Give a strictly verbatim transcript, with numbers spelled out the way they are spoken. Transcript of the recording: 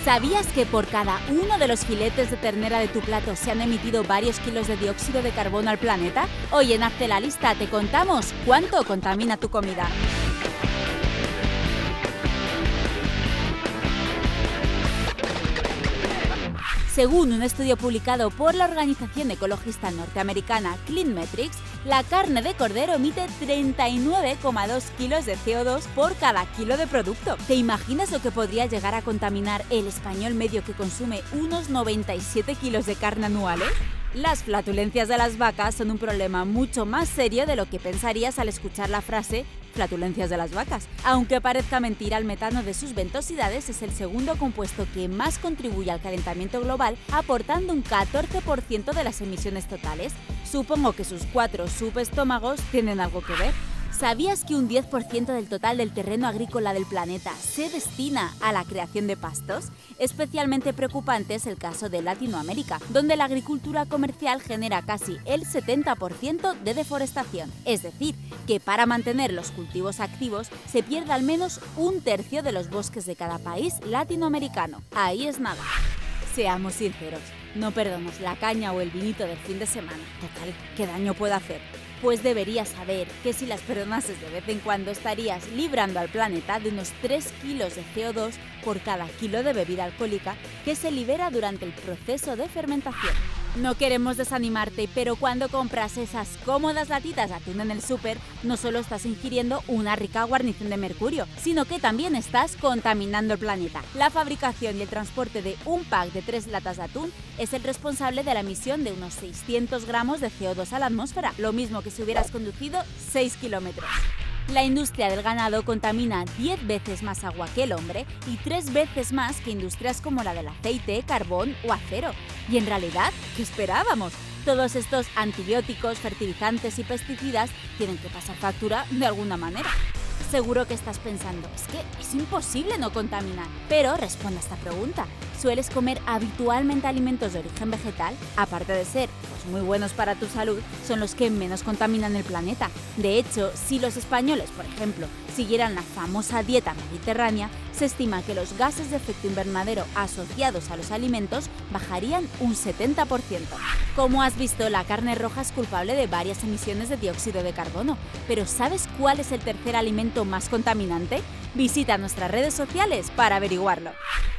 ¿Sabías que por cada uno de los filetes de ternera de tu plato se han emitido varios kilos de dióxido de carbono al planeta? Hoy en Hazte la Lista te contamos cuánto contamina tu comida. Según un estudio publicado por la organización ecologista norteamericana Clean Metrics, la carne de cordero emite treinta y nueve coma dos kilos de C O dos por cada kilo de producto. ¿Te imaginas lo que podría llegar a contaminar el español medio que consume unos noventa y siete kilos de carne anuales? Las flatulencias de las vacas son un problema mucho más serio de lo que pensarías al escuchar la frase flatulencias de las vacas. Aunque parezca mentira, el metano de sus ventosidades es el segundo compuesto que más contribuye al calentamiento global, aportando un catorce por ciento de las emisiones totales. Supongo que sus cuatro subestómagos tienen algo que ver. ¿Sabías que un diez por ciento del total del terreno agrícola del planeta se destina a la creación de pastos? Especialmente preocupante es el caso de Latinoamérica, donde la agricultura comercial genera casi el setenta por ciento de deforestación. Es decir, que para mantener los cultivos activos se pierde al menos un tercio de los bosques de cada país latinoamericano. Ahí es nada. Seamos sinceros, no perdamos la caña o el vinito del fin de semana. Total, ¿qué daño puede hacer? Pues deberías saber que si las perdonases de vez en cuando estarías librando al planeta de unos tres kilos de C O dos por cada kilo de bebida alcohólica que se libera durante el proceso de fermentación. No queremos desanimarte, pero cuando compras esas cómodas latitas de atún en el súper, no solo estás ingiriendo una rica guarnición de mercurio, sino que también estás contaminando el planeta. La fabricación y el transporte de un pack de tres latas de atún es el responsable de la emisión de unos seiscientos gramos de C O dos a la atmósfera, lo mismo que si hubieras conducido seis kilómetros. La industria del ganado contamina diez veces más agua que el hombre y tres veces más que industrias como la del aceite, carbón o acero. Y en realidad, ¿qué esperábamos? Todos estos antibióticos, fertilizantes y pesticidas tienen que pasar factura de alguna manera. Seguro que estás pensando, es que es imposible no contaminar. Pero responde a esta pregunta. ¿Sueles comer habitualmente alimentos de origen vegetal? Aparte de ser pues, muy buenos para tu salud, son los que menos contaminan el planeta. De hecho, si los españoles, por ejemplo, siguieran la famosa dieta mediterránea, se estima que los gases de efecto invernadero asociados a los alimentos bajarían un setenta por ciento. Como has visto, la carne roja es culpable de varias emisiones de dióxido de carbono. Pero ¿sabes cuál es el tercer alimento más contaminante? Visita nuestras redes sociales para averiguarlo.